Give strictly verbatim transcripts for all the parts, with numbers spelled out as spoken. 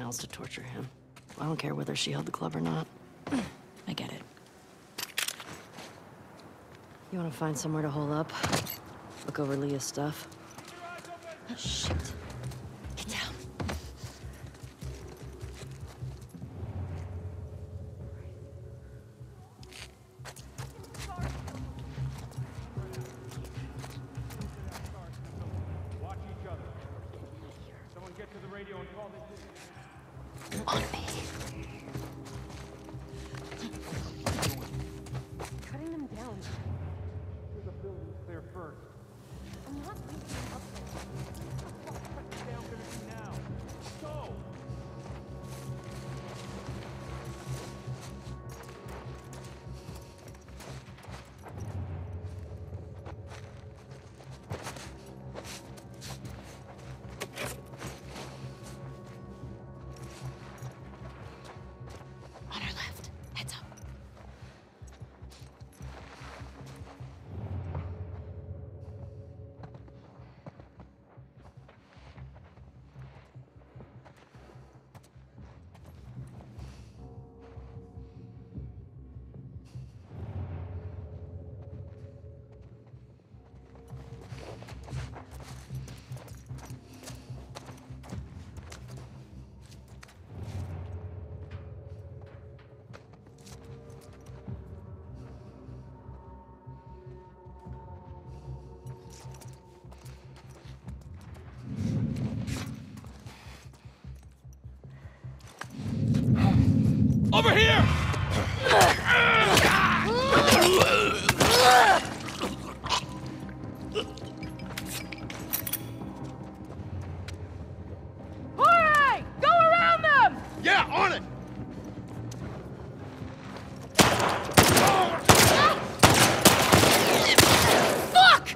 else to torture him. I don't care whether she held the club or not. I get it. You want to find somewhere to hole up? Look over Leah's stuff? Oh, shit. Get down. Watch each other. Someone get to the radio and call this. On me. Cutting them down. Clear the building clear first. I'm not leaving them up there. Cut them down, finish now. Go! On our left. Heads up. Over here! Alright! Go around them! Yeah, on it! Fuck!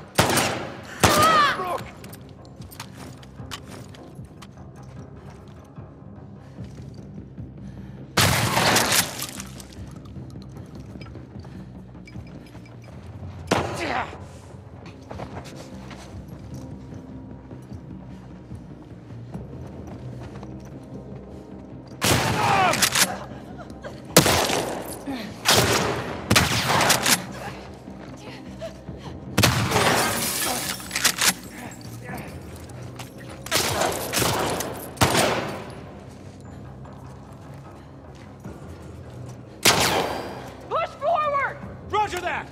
Push forward! Roger that!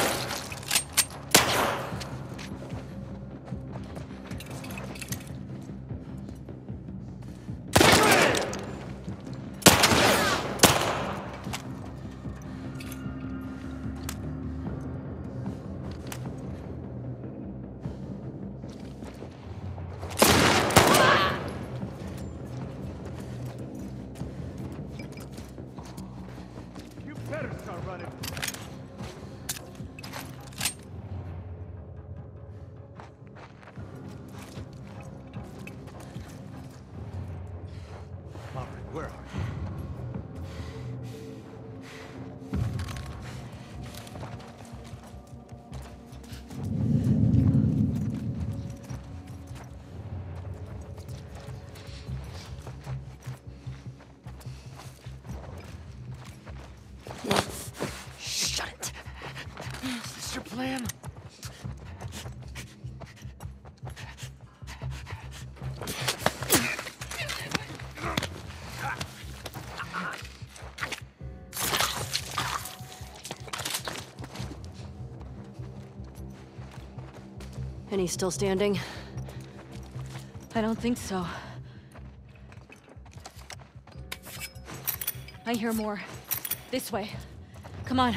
You better start running. All right, where are you? Shut it. Is this your plan? And he's still standing? I don't think so. I hear more. This way. Come on.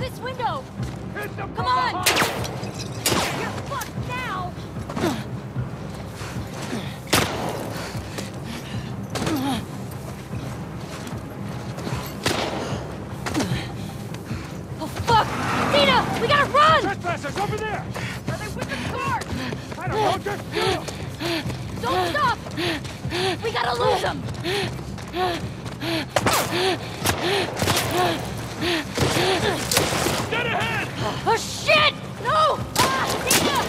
this window! Hit them Come from on! behind! You're fucked now! Oh fuck! Nina! We gotta run! Trespassers over there! Are they with the car? I don't know, just shoot 'em! Don't stop! We gotta lose them! Dead ahead! Oh shit! No! Ah, Nina!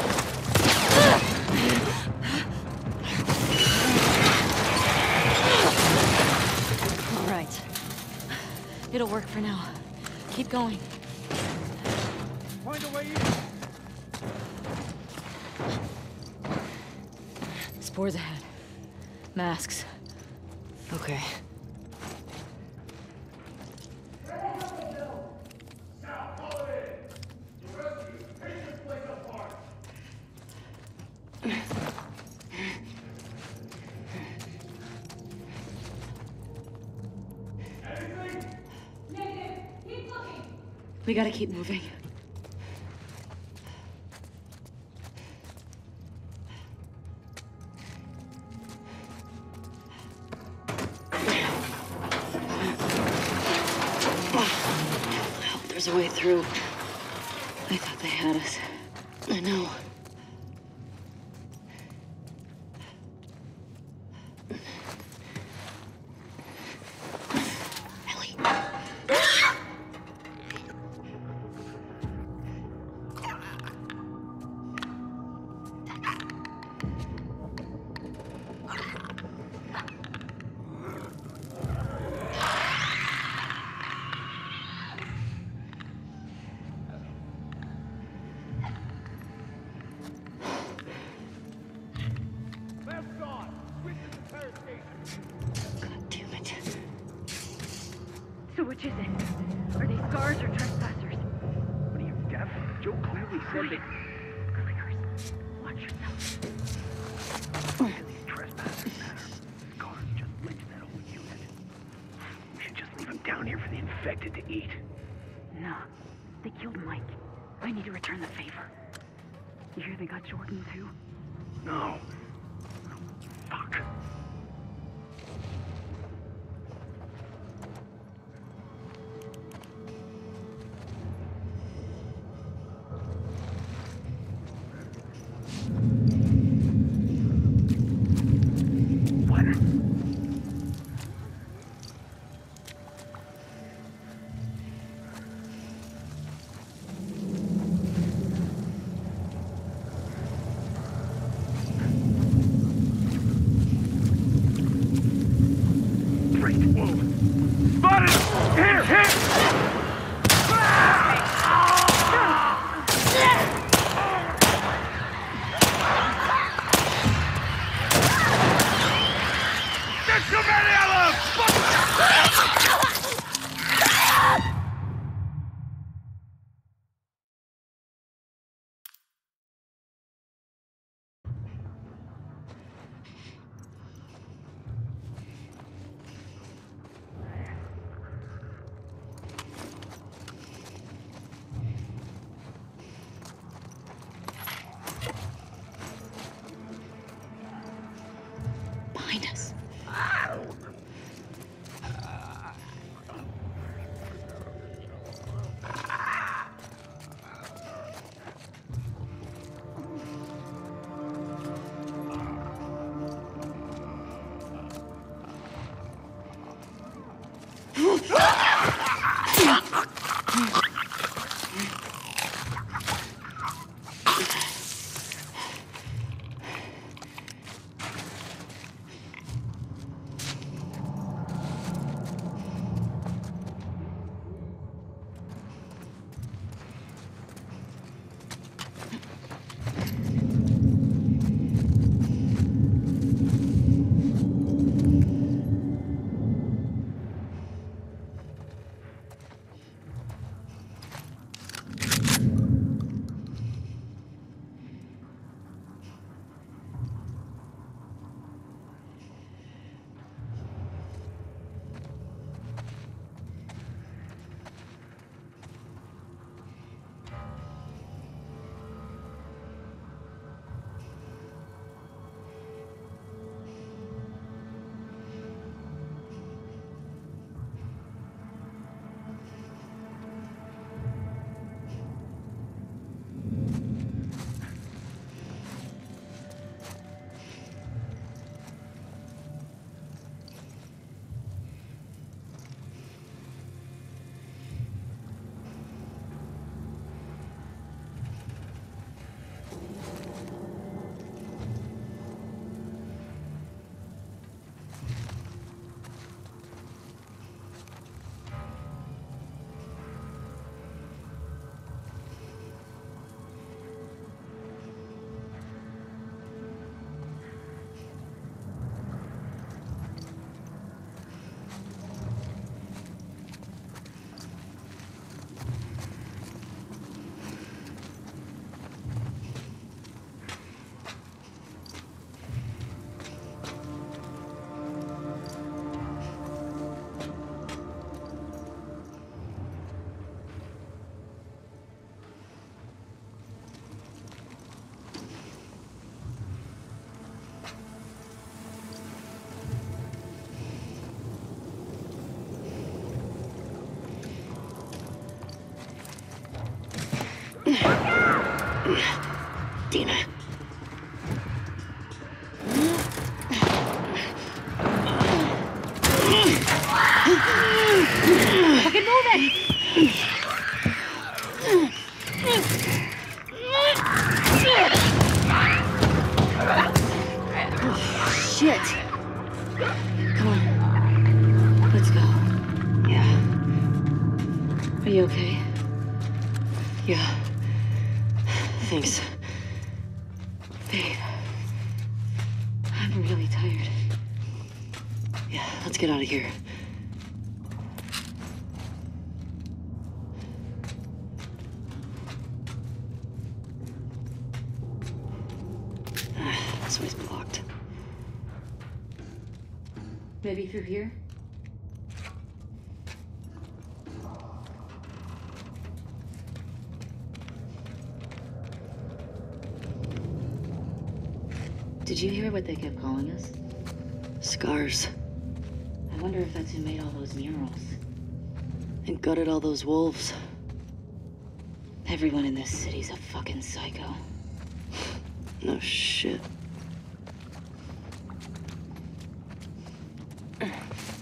All right. It'll work for now. Keep going. Find a way in! Spores ahead. Masks. Okay. We gotta keep moving. There's a way through. I thought they had us. I know. Ellie. Left gone! Switch to the fire station! God damn it. So which is it? Are they scars or trespassers? What are you, deaf? Joe clearly said they... Girliers, watch yourself. These trespassers matter. Scars just lynched that whole unit. We should just leave them down here for the infected to eat. No, they killed Mike. I need to return the favor. You hear they got Jordan too? No. Oh, fuck. What? Great. Whoa. Spotted! Here! Here! There's too many of them! Behind us. Fucking move it! Shit! Come on. Let's go. Yeah. Are you okay? Yeah. Thanks. Babe. I'm really tired. Yeah, let's get out of here. Ah, this way's blocked. Maybe through here? Did you hear what they kept calling us? Scars. I wonder if that's who made all those murals. And gutted all those wolves. Everyone in this city's a fucking psycho. No shit.